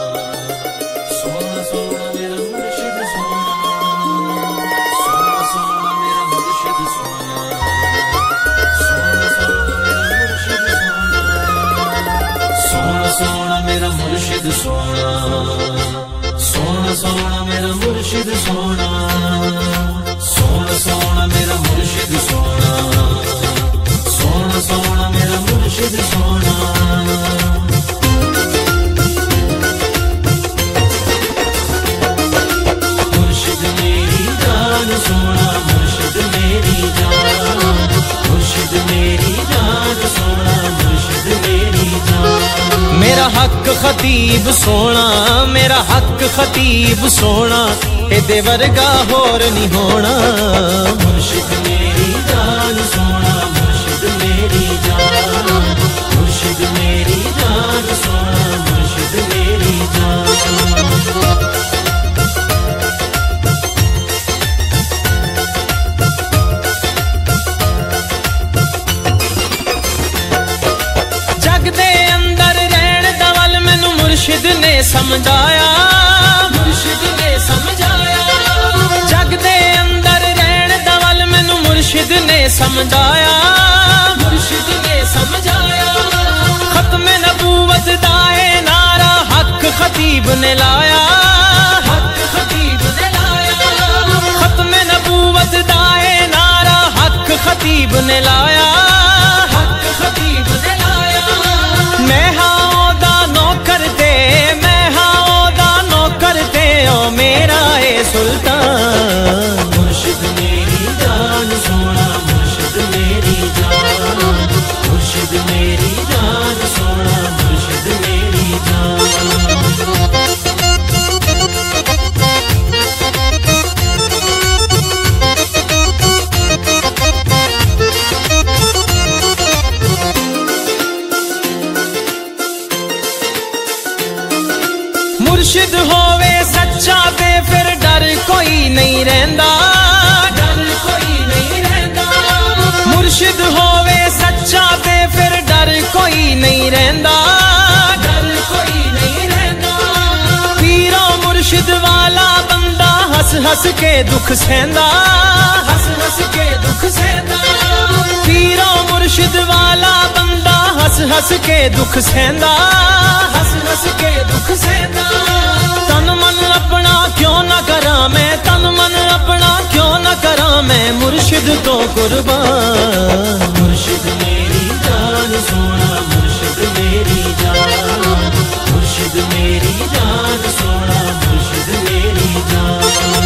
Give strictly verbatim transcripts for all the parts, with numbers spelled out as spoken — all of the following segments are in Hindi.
सोना सोना मेरा मुर्शिद सोना, सोना सोना मेरा मुर्शिद सोना, सोना सोना मेरा मुर्शिद सोना, सोना सोना मेरा मुर्शिद सोना, सोना सोना मेरा मुर्शिद सोना, सोना सोना मेरा मुर्शिद सोना, सोना सोना मेरा मुर्शिद सोना। मुर्शिद मेरी जान सोना, मुर्शिद मेरी जान, मुर्शिद मेरी जान सोना, मुर्शिद मेरी जान। मेरा हक खतीब सोना, मेरा हक खतीब सोना, एदे वर्गा होर नहीं होना। मुर्शिद मेरी जान सोना, मुर्शिद मेरी जान, मुर्शिद मेरी जान सोना, मुर्शिद मेरी जान। जग दे अंदर रहन दा वल मैनू मुर्शिद ने समझाया, मुर्शिद ने समझाया। जग दे अंदर रहन दा वल मैनू मुर्शिद ने समझाया, मुर्शिद ने समझाया। खत्मे नबूवत दा ए नारा हक खतीब ने लाया, हक खतीब ने लाया। खत्मे नबूवत दा ए नारा हक खतीब ने लाया, हक खतीब ने लाया। मैं हाँ ओदा नौकर दे, मैं हाँ ओदा नौकर दे, ओ मेरा ए सुल्तान। मुर्शिद मेरी जान सोना, मुर्शिद मेरी जान, मुर्शिद मेरी जान सोना, मुर्शिद मेरी जान। मुर्शिद होवे सच्चा ते फिर डर कोई नहीं रहंदा, डर कोई नहीं रहंदा। मुर्शिद होवे सच्चा ते फिर डर कोई नहीं रहंदा, डर कोई नहीं रहंदा। पीरो मुर्शिद वाला बंदा हंस हंस के दुख सहंदा, हंस हंस के दुख सहंदा। पीरो मुर्शिद वाला बंदा हंस हंस के दुख सहंदा, हंस हंस के दुख सहंदा। तन मन अपना क्यों ना करा मैं, तन मन अपना क्यों ना करा मैं, मुर्शिद तो कुर्बान। मुर्शिद मेरी जान सोना, मुर्शिद मेरी जान, मुर्शिद मेरी जान सोना, मुर्शिद मेरी जान।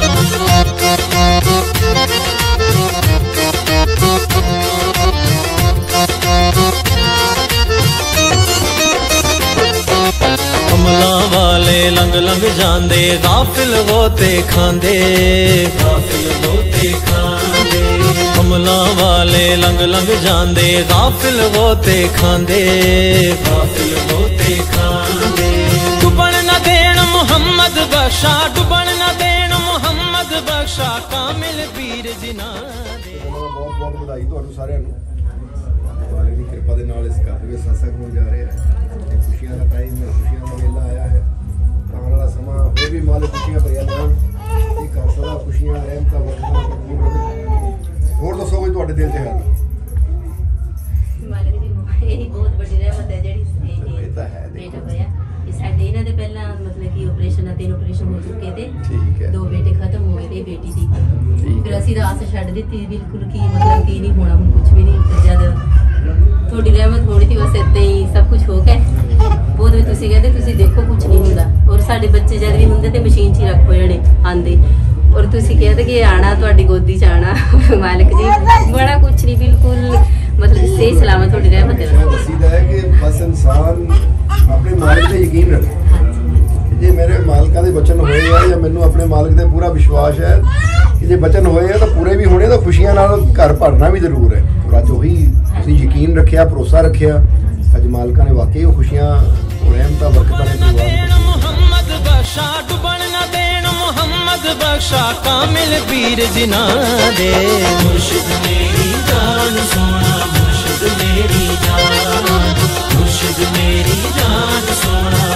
कमला वाले लंग लंग जांदे, गाफिल होते खांदे, गाफिल होते खांदे। कमला वाले लंग लंग जांदे, गाफिल होते खांदे, गाफिल होते खांदे। डुबन न देन मुहम्मद बख्शा, डुबन न देन मुहम्मद बख्शा, कामिल पीर जिना दे। बहुत बहुत बधाई ਤੁਹਾਨੂੰ ਸਾਰਿਆਂ ਨੂੰ। वाले की कृपा के नाल इस घर में सत्संग होने जा रहे हैं। खुशियां का टाइम है, खुशियां का मेला आया है। आने वाला समा होर भी मालिक खुशियां भरिया लान, एक घर सदा खुशियां रहमतां बरकतां होर दसो कोई तुहाडे दिल च है? मालिक दी यही बहुत बड़ी रहमत है जेड़ी ਇਹ ਤਾਂ ਹੈ बेटा होया। ये साडे इन्हां दे पहला मतलब कि ऑपरेशन तीन ऑपरेशन हो चुके थे, ठीक है। दो बेटे खत्म हो गए थे, बेटी थी। फिर असीं तो आस छड्ड दित्ती बिल्कुल कि मतलब कि नहीं होना, हुण कुछ भी नहीं। जद थोड़ी रहमत होनी थी बस इत्ते ही सब कुछ हो गया। बहुत भी तुसीं कहते तुसीं देखो कुछ नहीं हुंदा, और साडे बच्चे जद भी हुंदे ते मशीन च ही रखो जाने आंदे, और तुसीं कहते कि आना तुहाडी गोदी च आना। मालिक जी बड़ा कुछ नहीं, बिल्कुल मतलब सही सलामत थोड़ी रहमत है। दसीदा है कि बस इंसान अपने मालिक ते यकीन रखे। जे मेरे मालिका दे वचन होए है या मैनू अपने मालिक ते पूरा विश्वास है कि जे वचन होए है तो पूरे भी होने, तो खुशियां नाल घर भरना भी जरूर है। और अज वही तुसीं यकीन रखिया, भरोसा रखिया, अज मालिका ने वाकई वो खुशियां रहमतां बरकतां ने मुहम्मद बख्शा, डुबन न देन मुहम्मद बख्शा, कामिल पीर जिना दे। मुर्शिद मेरी जान सोना, मुर्शिद मेरी जान, मुर्शिद मेरी जान सोना, मुर्शिद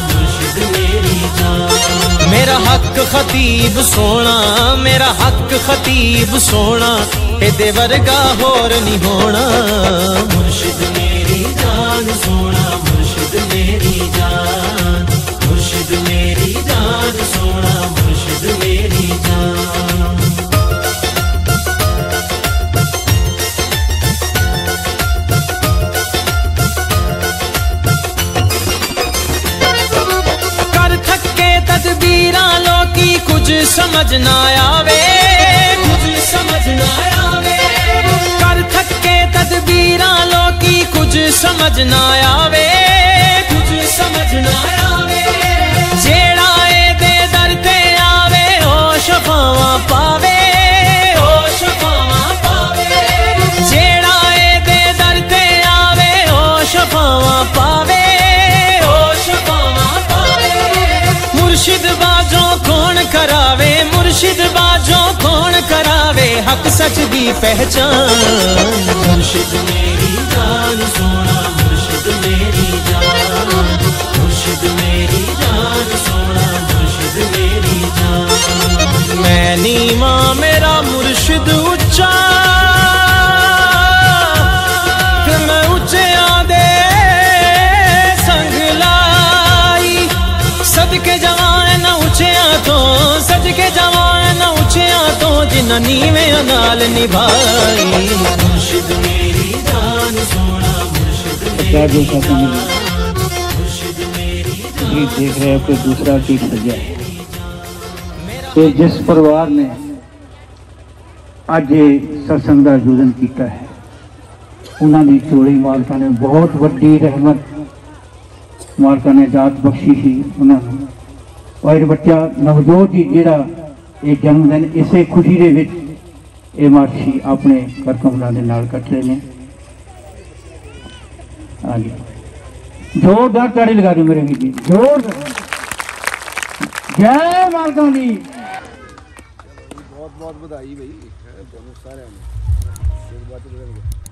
मुर्शिद मेरी जान। मेरा हक खतीब सोना, मेरा हक खतीब सोना, एदे वर्गा होर नहीं होना। मुर्शिद मेरी जान सोना, मुर्शिद मेरी जान, मुर्शिद मेरी जान सोना, मुर्शिद मेरी जान। कर थके तदबीरां लोकी कुछ समझ ना आवे, कुछ समझ ना आवे। कर थके तदबीरां लोकी कुछ समझ ना आवे, कुछ समझ ना आवे। जेड़ा एदे दर ते आवे ओ शफावां पावे, ओ शफावां पावे। जेड़ा एदे दर ते आवे ओ शफावां पावे, ओ शफावां पावे। मुर्शिद बाजों कौन करावे, मुर्शिद बाजों कौन करावे, हक सच दी पहचान। मुर्शिद मेरी जान सोना, मुर्शिद मेरी जान, मुर्शिद मेरी जान सोना, मुर्शिद मेरी जान। मैं नीवा मेरा मुर्शिद उच्चा, ते मैं उच्चे आदे संग लाई। सदके जवान न उच्चिया तो, सदके जवान न उच्चिया तो, जिन्ना नीवे नाल निभाई। मुर्शिद मेरी जान सोना, मुर्शिद मेरी जान, मुर्शिद मेरी जान। देख रहे हो कि दूसरा गीत सजा है तो जिस परिवार ने अज सत्संग का आयोजन किया है उन्होंने चोरी मालका ने बहुत वड्डी रहमत मालका ने दात बख्शी थी उन्होंने। और बच्चा नवजोत ही जोड़ा ये जन्मदिन इसे खुशी के विच ये मार्शी अपने कर कमलों के नाल कट रहे हैं। हाँ जी जोरदार ताड़ी लगा दो मेरे वीर जी, जोरदार। जय मालका दी। बहुत बहुत बधाई भाई दोनों सारे।